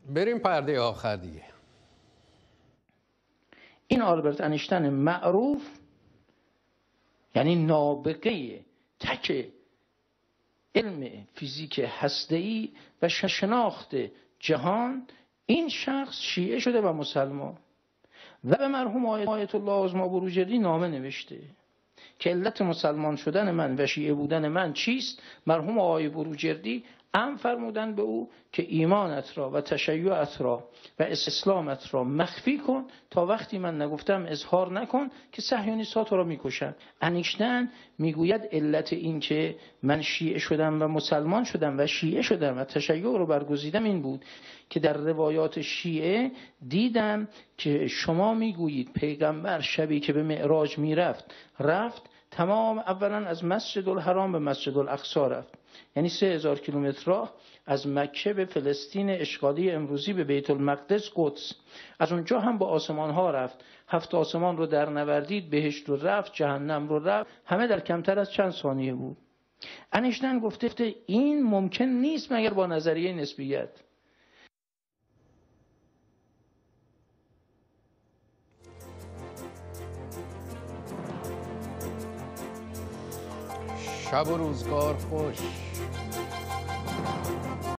بریم پرده آخر دیگه. این آلبرت اینشتن معروف، یعنی نابغه تک علم فیزیک هسته‌ای و شناخت جهان، این شخص شیعه شده و مسلمان و به مرحوم آیت الله عظمی بروجردی نامه نوشته که علت مسلمان شدن من و شیعه بودن من چیست. مرحوم آقای بروجردی امر فرمودن به او که ایمانت را و تشیعت را و اسلامت را مخفی کن، تا وقتی من نگفتم اظهار نکن که صهیونیست‌ها تو را میکشن. اینشتن میگوید علت این که من شیعه شدم و مسلمان شدم و شیعه شدم و تشیع رو برگزیدم این بود که در روایات شیعه دیدم که شما میگویید پیغمبر شبی که به معراج رفت تمام اولا از مسجد الحرام به مسجد الاقصی رفت، یعنی 3000 کیلومتر راه از مکه به فلسطین اشغالی امروزی به بیت المقدس قدس. از اونجا هم با آسمان ها رفت، 7 آسمان رو در نوردید، بهشت رو رفت، جهنم رو رفت، همه در کمتر از چند ثانیه بود. اینشتن گفته این ممکن نیست مگر با نظریه نسبیت. شب و روزگار خوش.